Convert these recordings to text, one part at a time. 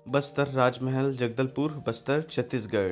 बस्तर राजमहल Jagdalpur Bastar Chhattisgarh.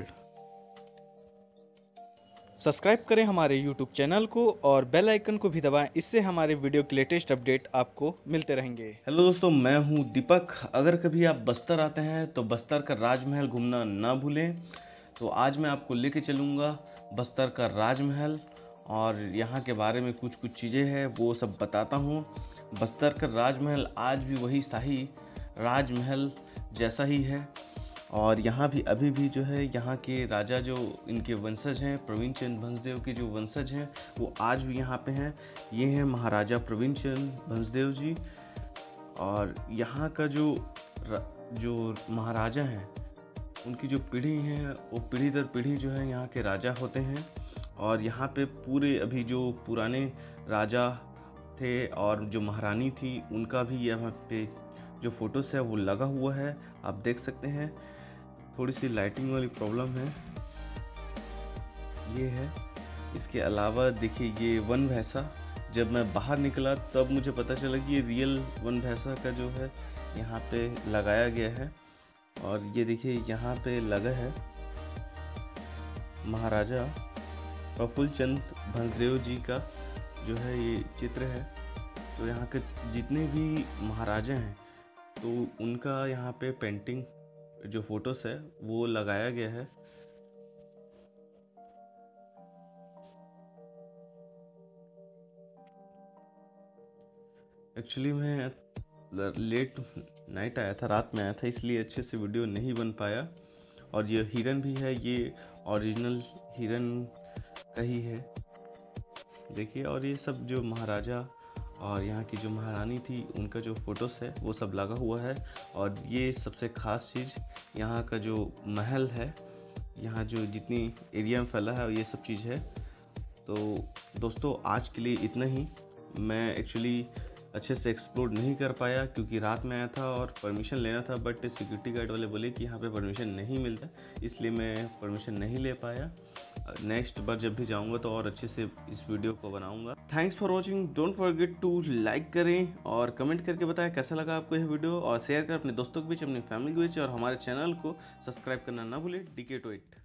Subscribe करें हमारे YouTube channel को और बेल आइकन को भी दबाएं। इससे हमारे वीडियो के लेटेस्ट अपडेट आपको मिलते रहेंगे। हेलो दोस्तों, मैं हूं दीपक। अगर कभी आप बस्तर आते हैं तो बस्तर का राजमहल घूमना ना भूलें। तो आज मैं आपको लेके चलूँगा बस्तर का राजमहल और यहाँ के बारे में कुछ चीज़ें हैं वो सब बताता हूँ। बस्तर का राजमहल आज भी वही शाही राजमहल जैसा ही है और यहाँ भी अभी भी जो है यहाँ के राजा जो इनके वंशज हैं, प्रवीण चंद भंसदेव के जो वंशज हैं वो आज भी यहाँ पे हैं। ये हैं महाराजा प्रवीण चंद भंसदेव जी। और यहाँ का जो महाराजा हैं उनकी जो पीढ़ी है वो पीढ़ी दर पीढ़ी जो है यहाँ के राजा होते हैं। और यहाँ पे पूरे अभी जो पुराने राजा थे और जो महारानी थी उनका भी यहाँ पे जो फोटोस है वो लगा हुआ है, आप देख सकते हैं। थोड़ी सी लाइटिंग वाली प्रॉब्लम है, ये है। इसके अलावा देखिए ये वन भैंसा, जब मैं बाहर निकला तब मुझे पता चला कि ये रियल वन भैंसा का जो है यहाँ पे लगाया गया है। और ये देखिए यहाँ पे लगा है महाराजा प्रफुल्ल चंद भंसदेव जी का जो है ये चित्र है। तो यहाँ के जितने भी महाराजा हैं तो उनका यहाँ पे पेंटिंग जो फोटोस है वो लगाया गया है। एक्चुअली मैं लेट नाइट आया था, रात में आया था, इसलिए अच्छे से वीडियो नहीं बन पाया। और ये हिरन भी है, ये ओरिजिनल हिरन का ही है, देखिए। और ये सब जो महाराजा और यहाँ की जो महारानी थी उनका जो फोटोस है वो सब लगा हुआ है। और ये सबसे ख़ास चीज़ यहाँ का जो महल है, यहाँ जो जितनी एरिया में फैला है ये सब चीज़ है। तो दोस्तों आज के लिए इतना ही। मैं एक्चुअली अच्छे से एक्सप्लोर नहीं कर पाया क्योंकि रात में आया था और परमिशन लेना था, बट सिक्योरिटी गार्ड वाले बोले कि यहाँ पे परमिशन नहीं मिलता, इसलिए मैं परमिशन नहीं ले पाया। नेक्स्ट बार जब भी जाऊँगा तो और अच्छे से इस वीडियो को बनाऊँगा। Thanks for watching. Don't forget to like करें और कमेंट करके बताएं कैसा लगा आपको यह वीडियो, और शेयर करें अपने दोस्तों के बीच, अपनी फैमिली के बीच, और हमारे चैनल को सब्सक्राइब करना ना भूलें। DK to IT।